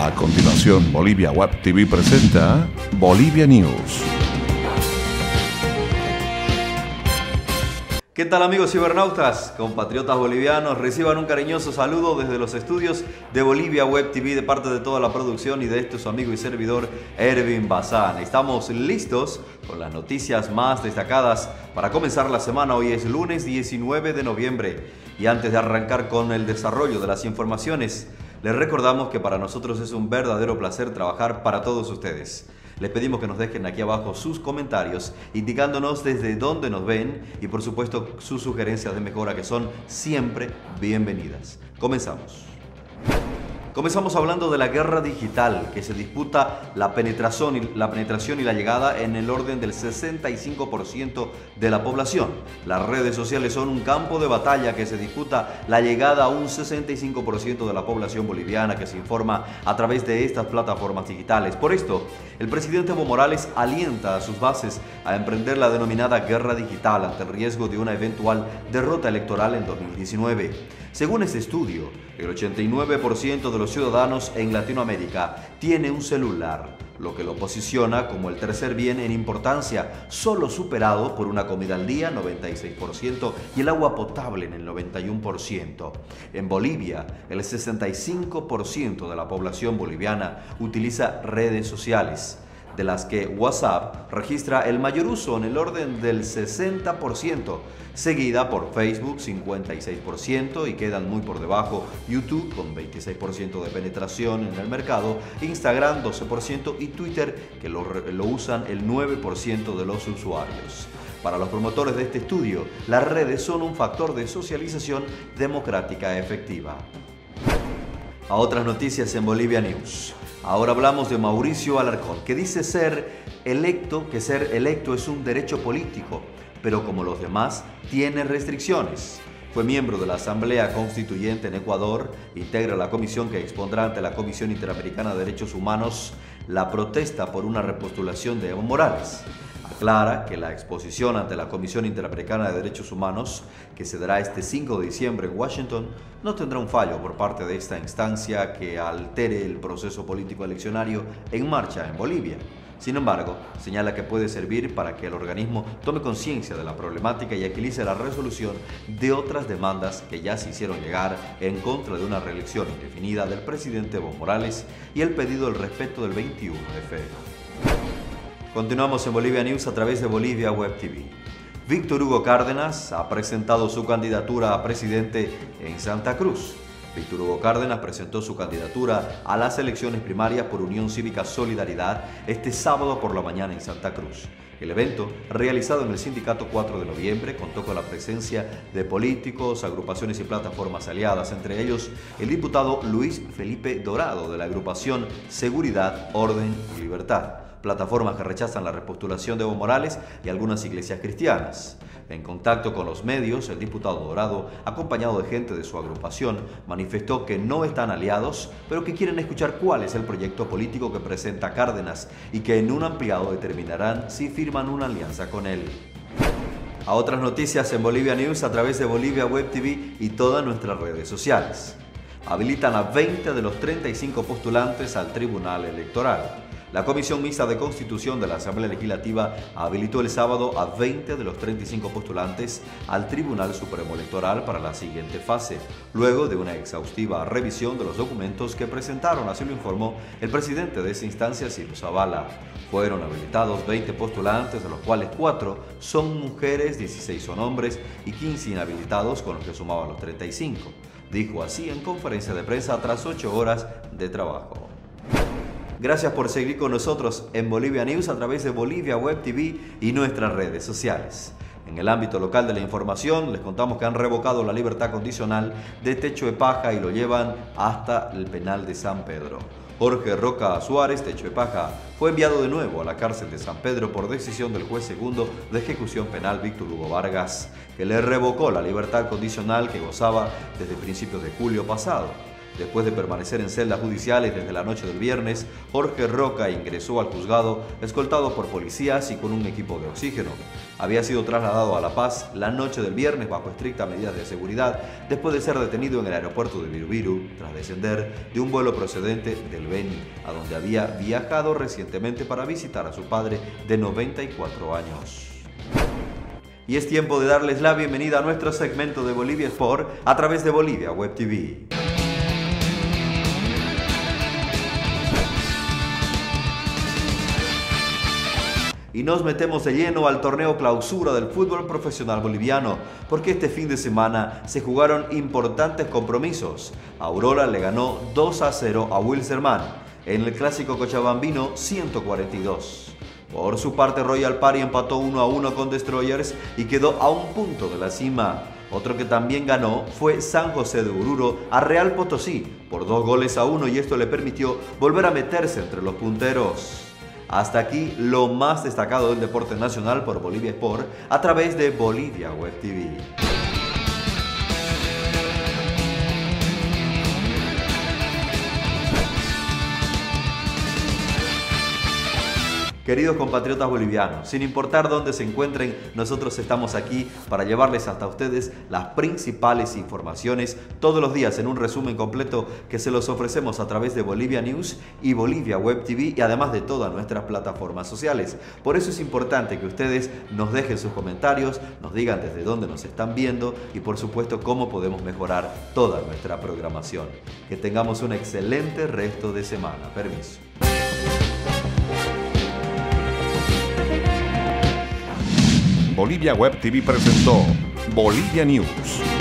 A continuación, Bolivia Web TV presenta Bolivia News. ¿Qué tal, amigos cibernautas, compatriotas bolivianos? Reciban un cariñoso saludo desde los estudios de Bolivia Web TV de parte de toda la producción y de este su amigo y servidor Ervin Bazán. Estamos listos con las noticias más destacadas para comenzar la semana. Hoy es lunes 19 de noviembre y antes de arrancar con el desarrollo de las informaciones, les recordamos que para nosotros es un verdadero placer trabajar para todos ustedes. Les pedimos que nos dejen aquí abajo sus comentarios, indicándonos desde dónde nos ven y por supuesto sus sugerencias de mejora, que son siempre bienvenidas. Comenzamos. Comenzamos hablando de la guerra digital, que se disputa la penetración y la llegada en el orden del 65% de la población. Las redes sociales son un campo de batalla que se disputa la llegada a un 65% de la población boliviana que se informa a través de estas plataformas digitales. Por esto, el presidente Evo Morales alienta a sus bases a emprender la denominada guerra digital ante el riesgo de una eventual derrota electoral en 2019. Según este estudio, el 89% de los ciudadanos en Latinoamérica tiene un celular, lo que lo posiciona como el tercer bien en importancia, solo superado por una comida al día, 96%, y el agua potable en el 91%. En Bolivia, el 65% de la población boliviana utiliza redes sociales, de las que WhatsApp registra el mayor uso en el orden del 60%, seguida por Facebook 56% y quedan muy por debajo YouTube con 26% de penetración en el mercado, Instagram 12% y Twitter, que lo usan el 9% de los usuarios. Para los promotores de este estudio, las redes son un factor de socialización democrática efectiva. A otras noticias en Bolivia News. Ahora hablamos de Mauricio Alarcón, que dice que ser electo es un derecho político, pero como los demás, tiene restricciones. Fue miembro de la Asamblea Constituyente en Ecuador, integra la comisión que expondrá ante la Comisión Interamericana de Derechos Humanos la protesta por una repostulación de Evo Morales. Aclara que la exposición ante la Comisión Interamericana de Derechos Humanos, que se dará este 5 de diciembre en Washington, no tendrá un fallo por parte de esta instancia que altere el proceso político eleccionario en marcha en Bolivia. Sin embargo, señala que puede servir para que el organismo tome conciencia de la problemática y agilice la resolución de otras demandas que ya se hicieron llegar en contra de una reelección indefinida del presidente Evo Morales y el pedido del respeto del 21 de febrero. Continuamos en Bolivia News a través de Bolivia Web TV. Víctor Hugo Cárdenas ha presentado su candidatura a presidente en Santa Cruz. Víctor Hugo Cárdenas presentó su candidatura a las elecciones primarias por Unión Cívica Solidaridad este sábado por la mañana en Santa Cruz. El evento, realizado en el Sindicato 4 de Noviembre, contó con la presencia de políticos, agrupaciones y plataformas aliadas, entre ellos el diputado Luis Felipe Dorado de la agrupación Seguridad, Orden y Libertad, plataformas que rechazan la repostulación de Evo Morales y algunas iglesias cristianas. En contacto con los medios, el diputado Dorado, acompañado de gente de su agrupación, manifestó que no están aliados, pero que quieren escuchar cuál es el proyecto político que presenta Cárdenas y que en un ampliado determinarán si firman una alianza con él. A otras noticias en Bolivia News a través de Bolivia Web TV y todas nuestras redes sociales. Habilitan a 20 de los 35 postulantes al Tribunal Electoral. La Comisión Mixta de Constitución de la Asamblea Legislativa habilitó el sábado a 20 de los 35 postulantes al Tribunal Supremo Electoral para la siguiente fase, luego de una exhaustiva revisión de los documentos que presentaron, así lo informó el presidente de esa instancia, Ciro Zavala. Fueron habilitados 20 postulantes, de los cuales 4 son mujeres, 16 son hombres y 15 inhabilitados, con los que sumaban los 35. Dijo así en conferencia de prensa tras 8 horas de trabajo. Gracias por seguir con nosotros en Bolivia News a través de Bolivia Web TV y nuestras redes sociales. En el ámbito local de la información, les contamos que han revocado la libertad condicional de Techo de Paja y lo llevan hasta el penal de San Pedro. Jorge Roca Suárez, Techo de Paja, fue enviado de nuevo a la cárcel de San Pedro por decisión del juez segundo de ejecución penal Víctor Hugo Vargas, que le revocó la libertad condicional que gozaba desde principios de julio pasado. Después de permanecer en celdas judiciales desde la noche del viernes, Jorge Roca ingresó al juzgado escoltado por policías y con un equipo de oxígeno. Había sido trasladado a La Paz la noche del viernes bajo estrictas medidas de seguridad después de ser detenido en el aeropuerto de Viru tras descender de un vuelo procedente del Beni, a donde había viajado recientemente para visitar a su padre de 94 años. Y es tiempo de darles la bienvenida a nuestro segmento de Bolivia Sport a través de Bolivia Web TV. Y nos metemos de lleno al torneo clausura del fútbol profesional boliviano, porque este fin de semana se jugaron importantes compromisos. Aurora le ganó 2-0 a Wilstermann en el clásico cochabambino 142. Por su parte, Royal Party empató 1-1 con Destroyers y quedó a un punto de la cima. Otro que también ganó fue San José de Oruro a Real Potosí por 2-1 y esto le permitió volver a meterse entre los punteros. Hasta aquí lo más destacado del deporte nacional por Bolivia Sport a través de Bolivia Web TV. Queridos compatriotas bolivianos, sin importar dónde se encuentren, nosotros estamos aquí para llevarles hasta ustedes las principales informaciones todos los días en un resumen completo que se los ofrecemos a través de Bolivia News y Bolivia Web TV y además de todas nuestras plataformas sociales. Por eso es importante que ustedes nos dejen sus comentarios, nos digan desde dónde nos están viendo y por supuesto cómo podemos mejorar toda nuestra programación. Que tengamos un excelente resto de semana. Permiso. Bolivia Web TV presentó Bolivia News.